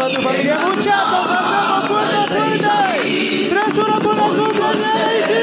toda tu familia. Muchachos, hacemos fuerte, fuerte. 3-1 por la cumpleaños.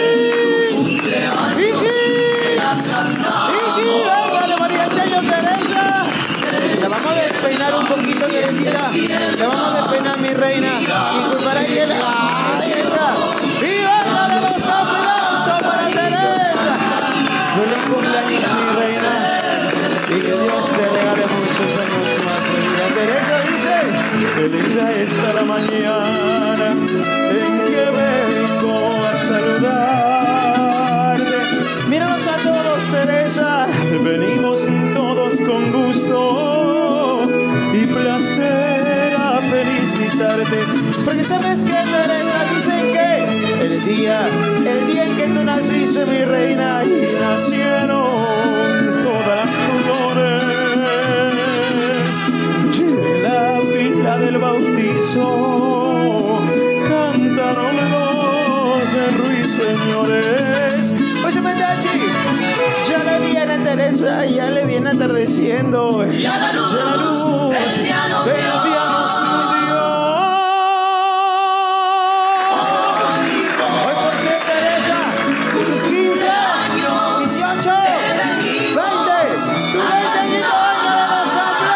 Venga, María Chayo, Teresa. La vamos a despeinar un poquito, Teresita. La vamos a despeinar, mi reina. Y culpar a aquel. ¡Ahí está! ¡Y venga, los aplausos para Teresa! Feliz cumpleaños, mi reina. Y que Dios te regale muchos años más de vida. Teresa dice: feliz esta la mañana en que vengo a saludarte. Míranos a todos, Teresa. Venimos todos con gusto y placer a felicitarte. Porque sabes que, Teresa, dicen que el día en que tú naciste, mi reina, y nacieron todas las flores de la fila del bautizo, cantaron los ruiseñores. Oye, Mendachi, ya le viene, Teresa, ya le viene atardeciendo. Ya la luz del día nos dio. Hoy por ser, Teresa, tus 15, 18, 20, tu 20 años de los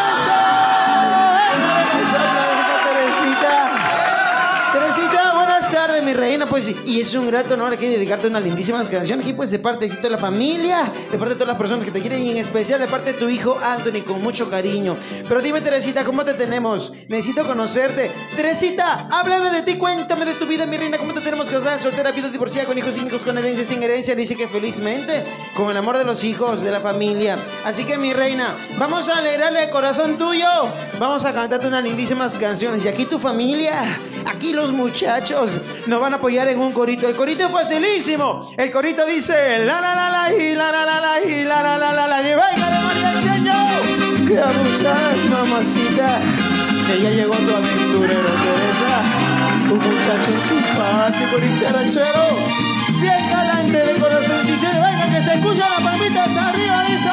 aplausos. Teresita. Teresita, buenas tardes, mi reina. Pues, y es un grato honor aquí dedicarte unas lindísimas canciones. Aquí, pues, de parte de toda la familia, de parte de todas las personas que te quieren, y en especial de parte de tu hijo Anthony, con mucho cariño. Pero dime, Teresita, ¿cómo te tenemos? Necesito conocerte. Teresita, háblame de ti, cuéntame de tu vida, mi reina. ¿Cómo te tenemos casada, soltera, viuda, divorciada, con hijos, sin hijos, con herencia, sin herencia? Dice que felizmente, con el amor de los hijos, de la familia. Así que, mi reina, vamos a alegrarle el corazón tuyo. Vamos a cantarte unas lindísimas canciones. Y aquí tu familia, aquí los muchachos, nos van a apoyar en un corito. El corito es facilísimo. El corito dice: la la la la y la la la la y la la la la la. Y venga de María Chayo, que abusas, mamacita, que ya llegó tu aventurero, Teresa. Un muchacho simpático y charachero, bien galante de corazón. Dice: venga, que se escucha las palmitas arriba. Dice: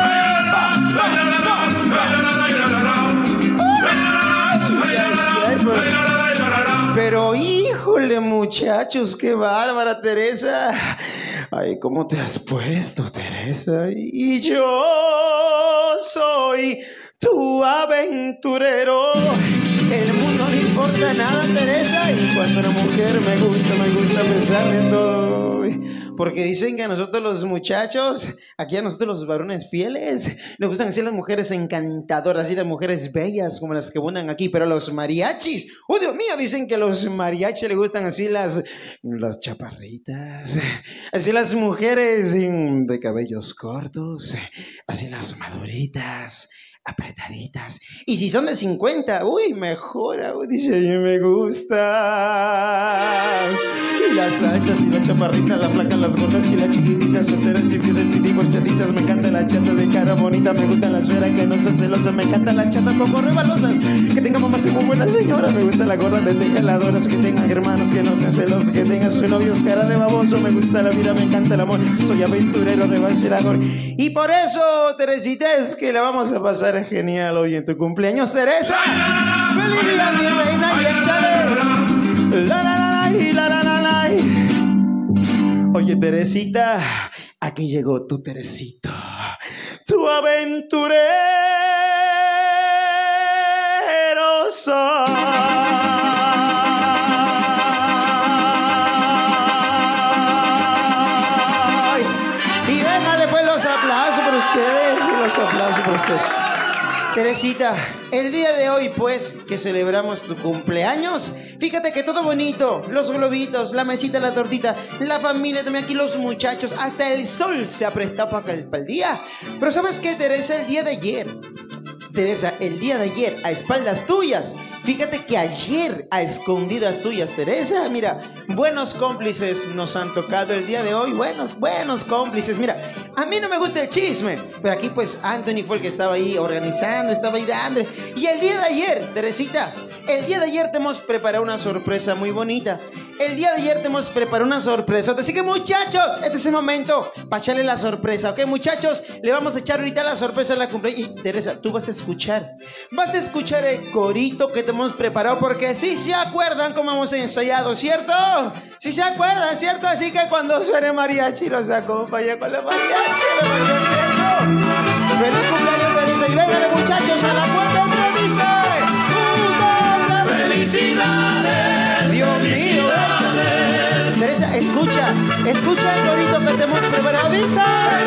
pero híjole, muchachos, qué bárbara, Teresa. Ay, ¿cómo te has puesto, Teresa? Y yo soy tu aventurero. El mundo no importa nada, Teresa. Y cuando una mujer me gusta a pesar de todo. Porque dicen que a nosotros los muchachos, aquí a nosotros los varones fieles, nos gustan así las mujeres encantadoras, así las mujeres bellas como las que abundan aquí. Pero a los mariachis, oh Dios mío, dicen que a los mariachis les gustan así las chaparritas, así las mujeres de cabellos cortos, así las maduritas, apretaditas. Y si son de 50, uy, mejora. Dice: a mí me gusta. Y las altas y las chaparritas, las flacas, las gordas y las chiquititas, solteras y fieles y divorciaditas. Me encanta la chata de cara bonita, me gusta la suera que no se celosa. Me encanta la chata poco rebalosas, que tenga mamás y muy buenas señoras. Me gusta la gorda de tejaladoras, que tengan hermanos que no sean celosos, que tengan sus novios cara de baboso. Me gusta la vida, me encanta el amor, soy aventurero, rebalserador. Y por eso, Teresita, es que la vamos a pasar genial hoy en tu cumpleaños, Teresa. ¡Feliz día, mi reina! Y échale la la la la y la la la la. Oye, Teresita, aquí llegó tu Teresito, tu aventurero soy. Y déjale pues los aplausos por ustedes, y los aplausos por ustedes. Teresita, el día de hoy, pues, que celebramos tu cumpleaños, fíjate que todo bonito, los globitos, la mesita, la tortita, la familia, también aquí los muchachos, hasta el sol se ha prestado para el día. Pero ¿sabes qué, Teresa? El día de ayer, Teresa, el día de ayer, a espaldas tuyas, fíjate que ayer, a escondidas tuyas, Teresa, mira, buenos cómplices nos han tocado el día de hoy, buenos cómplices. Mira, a mí no me gusta el chisme, pero aquí pues Anthony fue el que estaba ahí organizando, estaba ahí dando. Y el día de ayer, Teresita, el día de ayer te hemos preparado una sorpresa muy bonita. el día de ayer te hemos preparado una sorpresa. Así que muchachos, este es el momento para echarle la sorpresa, ¿ok? Muchachos, le vamos a echar ahorita la sorpresa a la cumpleaños. Y Teresa, tú vas a escuchar el corito que te hemos preparado, porque sí se acuerdan cómo hemos ensayado, ¿cierto? Sí se acuerdan, ¿cierto? Así que cuando suene mariachi nos acompaña con la mariachi, ¿cierto? ¡Feliz cumpleaños, Teresa! Y véngale, muchachos, a la puerta de Teresa. ¡Felicidades! ¡Dios mío! Teresa, escucha el corito que te hemos preparado. ¡Dice!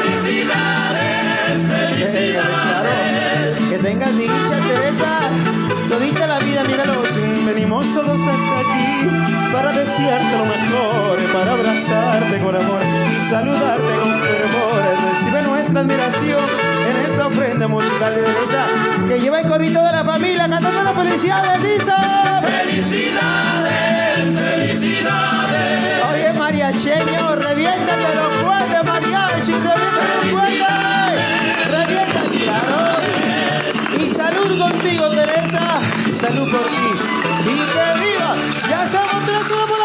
¡Felicidades! Claro. Que tengas dicha, Teresa. Todita la vida, míralos. Venimos todos hasta aquí para desearte lo mejor, para abrazarte con amor y saludarte con fervor. Recibe nuestra admiración en esta ofrenda musical de Teresa, que lleva el corito de la familia cantando la felicidad. Dice: ¡felicidades! ¡Felicidades! Oye, mariacheño, reviéntate los cuerdes, mariachi, reviéntate los cuerdes. Reviéntate, claro. Y salud contigo, Teresa. Salud por ti. Y que viva. Ya somos 3 horas por la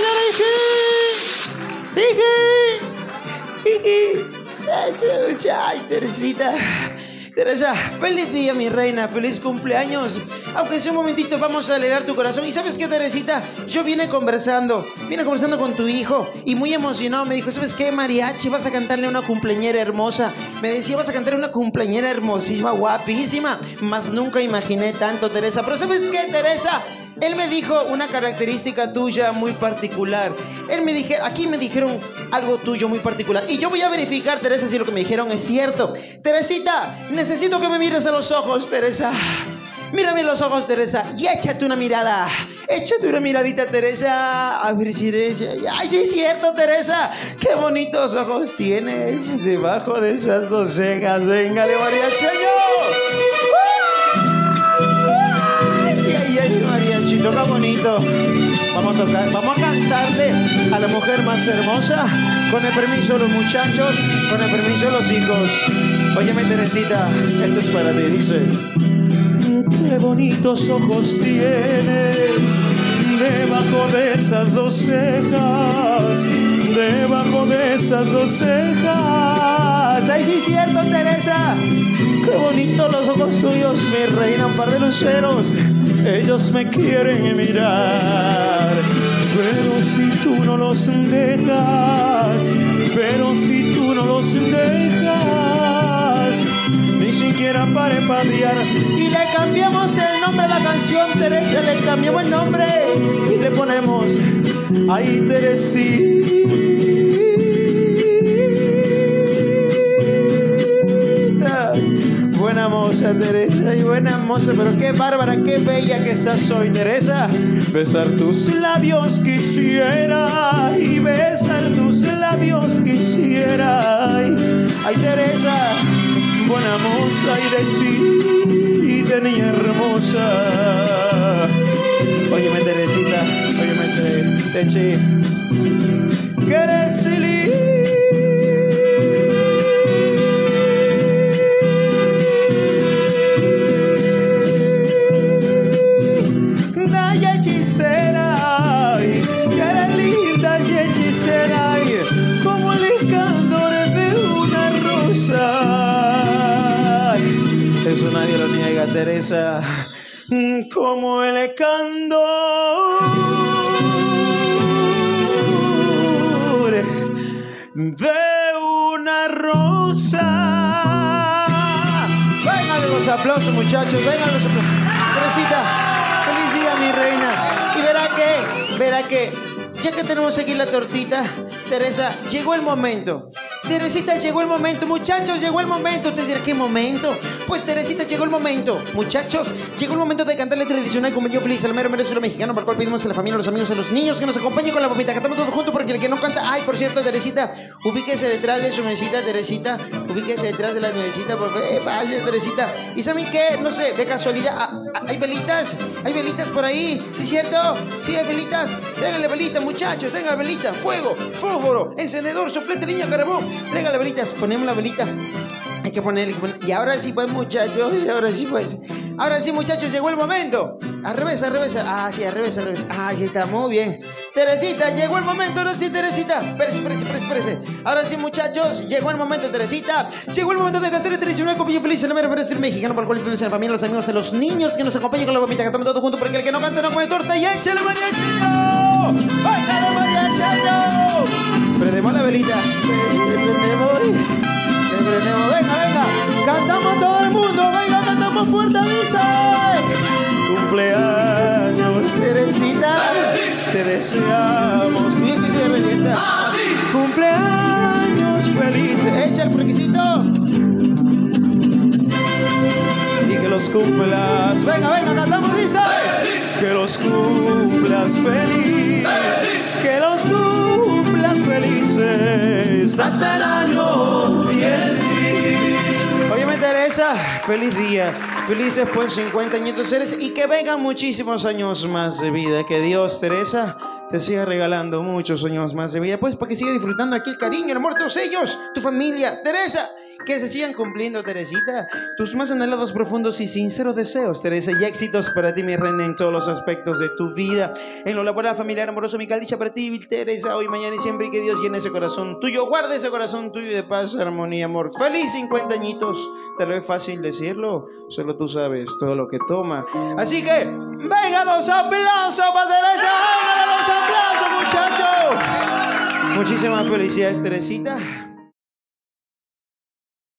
cumpleaños. Ay, Teresita. Teresa, feliz día, mi reina, feliz cumpleaños. Aunque sea un momentito, vamos a alegrar tu corazón. ¿Y sabes qué, Teresita? Yo vine conversando con tu hijo y muy emocionado me dijo: ¿sabes qué, mariachi? Vas a cantarle a una cumpleañera hermosa. Me decía: vas a cantarle a una cumpleañera hermosísima, guapísima. Mas nunca imaginé tanto, Teresa. Pero ¿sabes qué, Teresa? Él me dijo una característica tuya muy particular. Aquí me dijeron algo tuyo muy particular. Y yo voy a verificar, Teresa, si lo que me dijeron es cierto. Teresita, necesito que me mires a los ojos, Teresa. Mírame en los ojos, Teresa, y échate una mirada. Échate una miradita, Teresa. A ver si eres... Ay, sí es cierto, Teresa. Qué bonitos ojos tienes debajo de esas 2 cejas. Véngale, mariacheño. Mariachi, toca bonito. Vamos a cantarle a la mujer más hermosa, con el permiso de los muchachos, con el permiso de los hijos. Óyeme, Teresita, esto es para ti, dice: qué bonitos ojos tienes debajo de esas 2 cejas, debajo de esas 2 cejas. Ay, sí es cierto, Teresa. Qué bonitos los ojos tuyos, mi reina, un par de luceros. Ellos me quieren mirar, pero si tú no los dejas, ni siquiera parpadear. Y le cambiamos el nombre a la canción, Teresa, le cambiamos el nombre y le ponemos: ay, Teresita. Buena moza, Teresa, y buena moza, pero qué bárbara, qué bella que estás hoy, Teresa. Besar tus labios quisiera, y besar tus labios quisiera. Ay, Teresa, buena moza y niña hermosa. Óyeme, Teresita, óyeme, Techi, que eres linda. Como el candor de una rosa. Eso nadie lo niega, Teresa. Como el candor de una rosa. Vengan los aplausos, muchachos, vengan los aplausos. Teresita, feliz día, mi reina. Y verá que ya que tenemos aquí la tortita, Teresa, llegó el momento. Teresita, llegó el momento. Muchachos, llegó el momento. Ustedes dirán: ¿qué momento? Pues, Teresita, llegó el momento. Muchachos, llegó el momento de cantarle tradicional como yo feliz al mero suelo mexicano, por el cual pedimos a la familia, a los amigos, a los niños que nos acompañen con la papita. Cantamos todos juntos, porque el que no canta... Ay, por cierto, Teresita, ubíquese detrás de su mesita, Teresita. Ubíquese detrás de la mesita, por favor. Vaya, Teresita. ¿Y saben qué? No sé, de casualidad, ¿hay velitas? ¿Hay velitas por ahí? ¿Sí, cierto? Sí, hay velitas. Tráiganle velitas, muchachos. Traigan velitas. Fuego, fósforo, encendedor, soplete, niño, carbón. Traigan las velitas. Ponemos la velita. Hay que ponerle. Y ahora sí, pues, muchachos. Ahora sí, muchachos, llegó el momento. Al revés, al revés. Ah, sí, al revés, al revés. Ah, ahí está, muy bien. Teresita, llegó el momento, ahora sí, Teresita. Espérese. Ahora sí, muchachos, llegó el momento, Teresita. Llegó el momento de cantar el tradicional copillo feliz en la mera para el mexicano, por el cual influencia a la familia, los amigos, a los niños que nos acompañan con la papita. Cantamos todos juntos porque el que no canta no come torta. Y échale mariachillo. ¡Échale mariachillo! Prendemos la velita. Prendemos. Venga. Cantamos todo el mundo. Venga, cantamos fuerte, dice. Cumpleaños, Teresita, te deseamos. Bien que se revienta. Cumpleaños feliz. Echa el requisito. Y que los cumplas. Venga, cantamos, dice. Que los cumplas feliz. Que los cumplas felices. Hasta el año 10. Óyeme, Teresa, feliz día. Felices pues 50 añitos eres y que vengan muchísimos años más de vida. Que Dios, Teresa, te siga regalando muchos años más de vida. Pues para que siga disfrutando aquí el cariño, el amor de todos ellos, tu familia. Teresa, que se sigan cumpliendo, Teresita, tus más anhelados, profundos y sinceros deseos, Teresa, y éxitos para ti, mi reina, en todos los aspectos de tu vida, en lo laboral, familiar, amoroso, amical, dicha para ti, Teresa, hoy, mañana y siempre, y que Dios llene ese corazón tuyo, guarde ese corazón tuyo de paz, armonía, amor. Feliz 50 añitos, tal vez fácil decirlo, solo tú sabes todo lo que toma. Así que, venga los aplausos para Teresa, venga los aplausos, muchachos. Muchísimas felicidades, Teresita.